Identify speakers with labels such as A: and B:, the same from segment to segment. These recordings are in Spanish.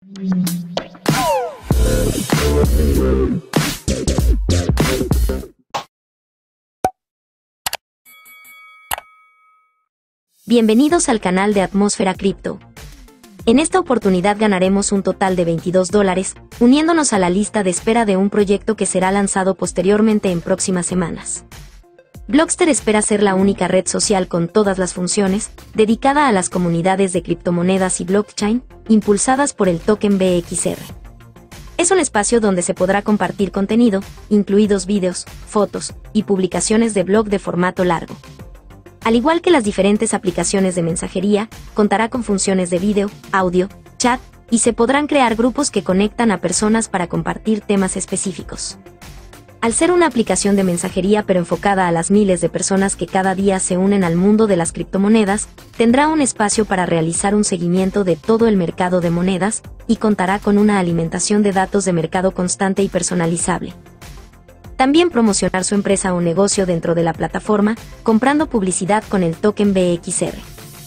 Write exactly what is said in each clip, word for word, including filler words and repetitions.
A: Bienvenidos al canal de Atmósfera Cripto. En esta oportunidad ganaremos un total de veintidós dólares, uniéndonos a la lista de espera de un proyecto que será lanzado posteriormente en próximas semanas. Blockster espera ser la única red social con todas las funciones, dedicada a las comunidades de criptomonedas y blockchain, impulsadas por el token B X R. Es un espacio donde se podrá compartir contenido, incluidos vídeos, fotos y publicaciones de blog de formato largo. Al igual que las diferentes aplicaciones de mensajería, contará con funciones de vídeo, audio, chat, y se podrán crear grupos que conectan a personas para compartir temas específicos. Al ser una aplicación de mensajería pero enfocada a las miles de personas que cada día se unen al mundo de las criptomonedas, tendrá un espacio para realizar un seguimiento de todo el mercado de monedas, y contará con una alimentación de datos de mercado constante y personalizable. También promocionar su empresa o negocio dentro de la plataforma, comprando publicidad con el token B X R.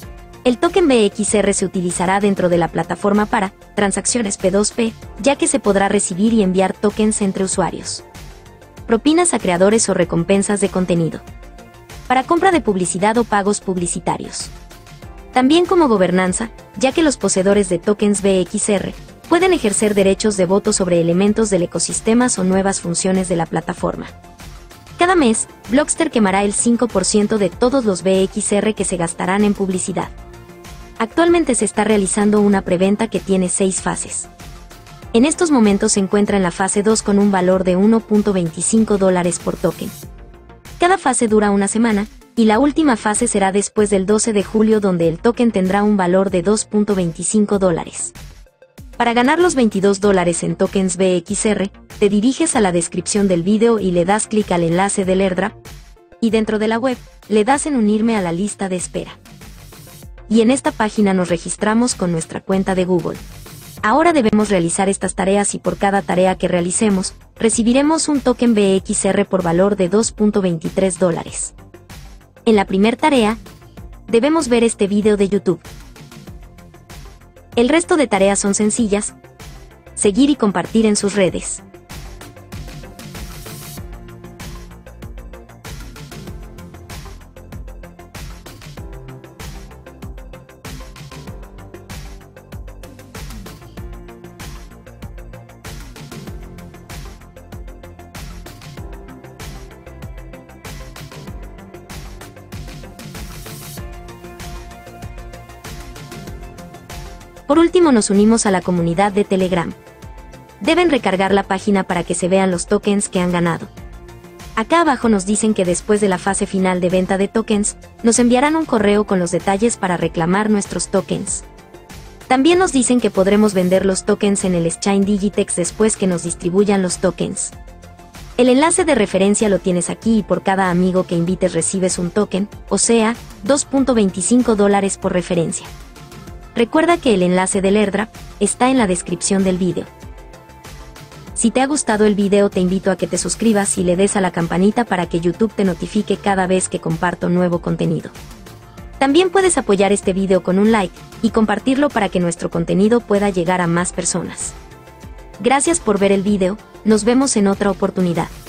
A: El token B X R se utilizará dentro de la plataforma para transacciones P dos P, ya que se podrá recibir y enviar tokens entre usuarios. Propinas a creadores o recompensas de contenido. Para compra de publicidad o pagos publicitarios. También como gobernanza, ya que los poseedores de tokens B X R pueden ejercer derechos de voto sobre elementos del ecosistema o nuevas funciones de la plataforma. Cada mes, Blockster quemará el cinco por ciento de todos los B X R que se gastarán en publicidad. Actualmente se está realizando una preventa que tiene seis fases. En estos momentos se encuentra en la fase dos con un valor de uno punto veinticinco dólares por token. Cada fase dura una semana, y la última fase será después del doce de julio, donde el token tendrá un valor de dos punto veinticinco dólares. Para ganar los veintidós dólares en tokens B X R, te diriges a la descripción del video y le das clic al enlace del airdrop, y dentro de la web, le das en unirme a la lista de espera. Y en esta página nos registramos con nuestra cuenta de Google. Ahora debemos realizar estas tareas y por cada tarea que realicemos, recibiremos un token B X R por valor de dos punto veintitrés dólares. En la primera tarea, debemos ver este video de YouTube. El resto de tareas son sencillas: seguir y compartir en sus redes. Por último, nos unimos a la comunidad de Telegram. Deben recargar la página para que se vean los tokens que han ganado. Acá abajo nos dicen que después de la fase final de venta de tokens, nos enviarán un correo con los detalles para reclamar nuestros tokens. También nos dicen que podremos vender los tokens en el exchange Digitex después que nos distribuyan los tokens. El enlace de referencia lo tienes aquí, y por cada amigo que invites recibes un token, o sea, dos punto veinticinco dólares por referencia. Recuerda que el enlace del airdrop está en la descripción del vídeo. Si te ha gustado el vídeo, te invito a que te suscribas y le des a la campanita para que YouTube te notifique cada vez que comparto nuevo contenido. También puedes apoyar este vídeo con un like y compartirlo para que nuestro contenido pueda llegar a más personas. Gracias por ver el vídeo, nos vemos en otra oportunidad.